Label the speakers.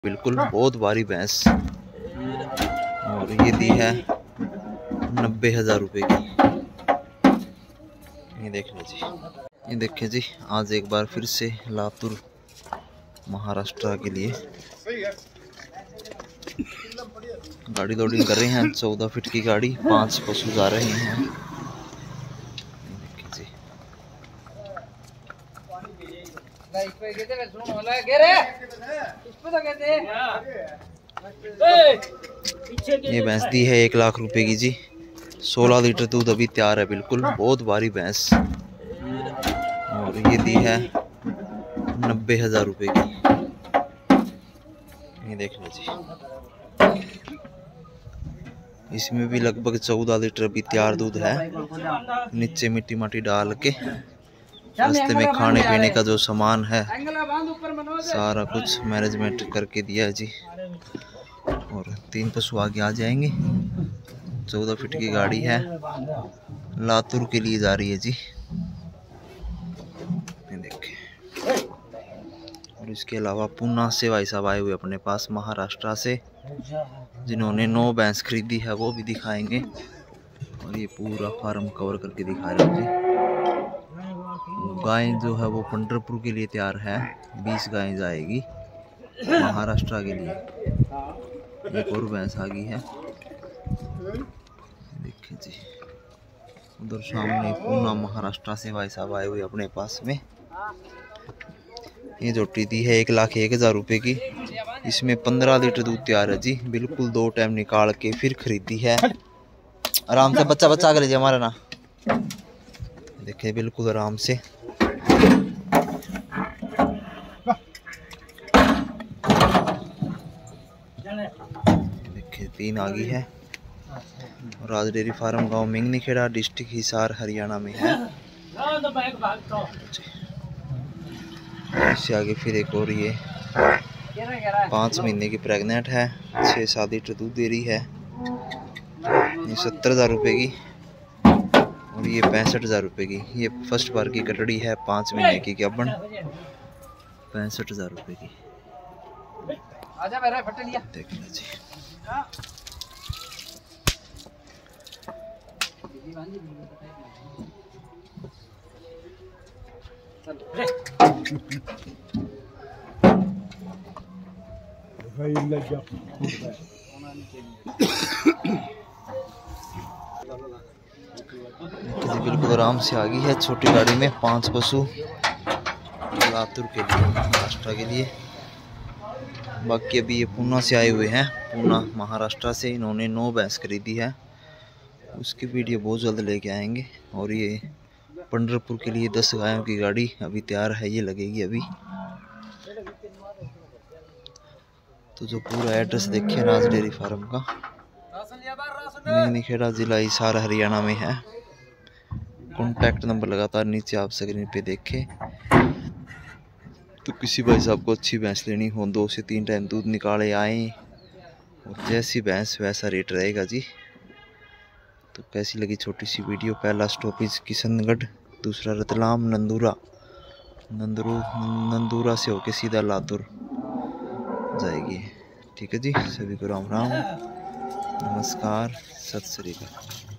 Speaker 1: बिल्कुल बहुत भारी भैंस, और ये दी है 90,000 रुपये की। ये देख लीजिए, ये देखिए जी, आज एक बार फिर से लातूर महाराष्ट्र के लिए गाड़ी लोडिंग कर रहे हैं। 14 फीट की गाड़ी, 5 पशु जा रहे हैं। ये भैंस दी है 1 लाख रुपए की जी। 16 लीटर दूध अभी तैयार है, बिल्कुल बहुत भारी भैंस, और ये दी है 90,000 रुपये की। ये देख लीजिए, इसमें भी लगभग 14 लीटर अभी तैयार दूध है। नीचे मिट्टी माटी डाल के रास्ते में खाने पीने का जो सामान है सारा कुछ मैनेजमेंट करके दिया है जी। और 3 पशु आगे आ जाएंगे। 14 फीट की गाड़ी है, लातूर के लिए जा रही है जी। देखें, और इसके अलावा पूना से भाई साहब आए हुए अपने पास महाराष्ट्र से, जिन्होंने 9 भैंस खरीदी है, वो भी दिखाएंगे। और ये पूरा फार्म कवर करके दिखा रहे हैं जी। गाय जो है वो पंढरपुर के लिए तैयार है, 20 गायें जाएगी महाराष्ट्र के लिए। एक और भैंस आ गई है, देखिए जी। उधर सामने पूना महाराष्ट्र से भाई साहब आए हुए अपने पास में। ये जोटी दी है 1,01,000 रुपये की। इसमें 15 लीटर दूध तैयार है जी, बिल्कुल 2 टाइम निकाल के फिर खरीदी है। आराम से बच्चा बच्चा कर लीजिए हमारा ना, देखिए बिल्कुल आराम से। देखिए 3 आ गई है। राज डेयरी फार्म गांव मिंगनी खेड़ा, डिस्ट्रिक्ट हिसार, हरियाणा में है। इससे आगे फिर एक और, ये 5 महीने की प्रेग्नेंट है, 6-7 लीटर दूध दे रही है। ये 70,000 रुपये की, और ये 65,000 रुपये की। ये फर्स्ट बार की कटड़ी है, 5 महीने की गबन, 65,000 रुपये की। देख लीजिए, बिल्कुल आराम से आ गई है छोटी गाड़ी में। 5 पशु लातूर के लिए, महाराष्ट्र के लिए। बाकी अभी ये पूना से आए हुए हैं, पूना महाराष्ट्र से। इन्होंने 9 भैंस खरीदी है, उसकी वीडियो बहुत जल्द लेके आएंगे। और ये पंढरपुर के लिए 10 गायों की गाड़ी अभी तैयार है, ये लगेगी अभी। तो जो पूरा एड्रेस देखिए राज डेयरी फार्म का, मिंगनी खेड़ा, जिला हिसार, हरियाणा में है। कॉन्टैक्ट नंबर लगातार नीचे आप स्क्रीन पे देखें। तो किसी भाई साहब को अच्छी भैंस लेनी हो, 2 से 3 टाइम दूध निकाले आए, और जैसी भैंस वैसा रेट रहेगा जी। तो कैसी लगी छोटी सी वीडियो? पहला स्टॉपेज किशनगढ़, दूसरा रतलाम, नंदूरा से होके सीधा लातूर जाएगी। ठीक है जी, सभी को राम राम, नमस्कार, सत श्री अकाल।